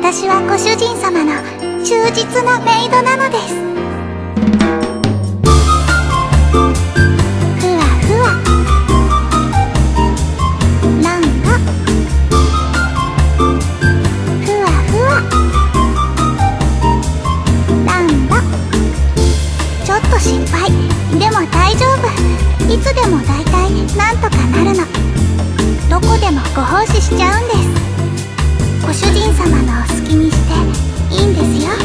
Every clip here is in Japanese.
私はご主人様の忠実なメイドなのです。ふわふわランド、ふわふわランド。ちょっと失敗でも大丈夫。いつでも大体なんとかなるの。どこでもご奉仕しちゃうんです。ご主人様のお好きにしていいんですよ。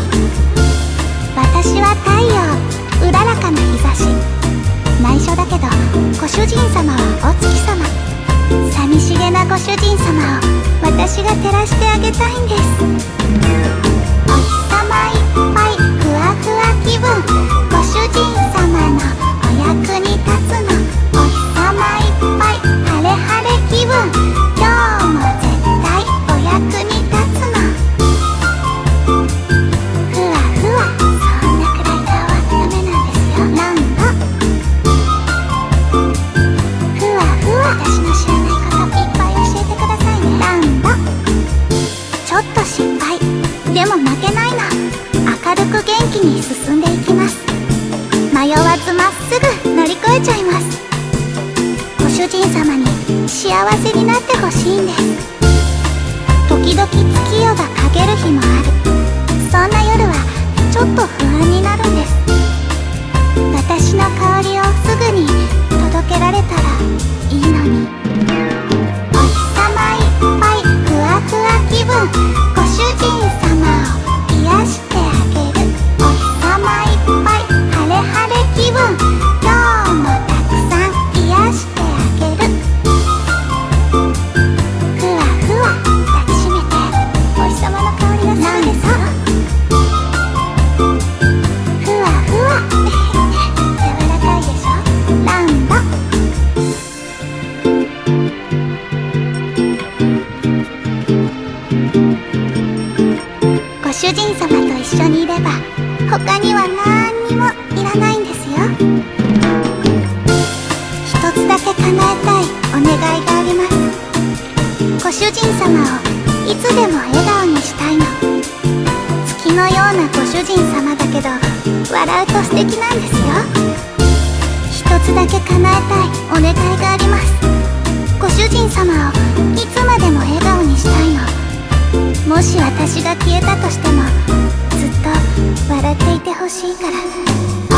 私は太陽、うららかな日差し。内緒だけどご主人様はお月様。寂しげなご主人様を私が照らしてあげたいんです。お日様いっぱいふわふわ気分。ご主人様のお役に立つの。お日様いっぱい晴れ晴れ気分。今日も絶対お役に立つの。ふわふわ、そんなくらい顔はダメなんですよ。ランド、ふわふわ、私の知らないこといっぱい教えてくださいね。ランド、ちょっと失敗でも負けないの。明るく元気に進んでいきます。迷わずまっすぐ乗り越えちゃいます。ご主人様に幸せになってほしいんです。時々月夜が陰る日もある。そんな夜はちょっと不安になるんです。私の香りをすぐに届けられたらいいのに。お日様いっぱいふわふわ気分。ご主人様を癒してあげる。お日様いっぱい晴れ晴れ気分。今日もたくさん癒してあげる。ふわふわ抱きしめてお日様の香りがするでしょ。ふわふわ柔らかいでしょ。ランド、ご主人様と一緒にいれば他には何にもいらないんですよ。一つだけ叶えたいお願いがあります。ご主人様をいつでも笑顔にしたいの。月のようなご主人様だけど笑うと素敵なんですよ。一つだけ叶えたいお願いがあります。ご主人様をいつまでも笑顔にしたいの。もし私が消えたとしてもずっと笑っていてほしいから。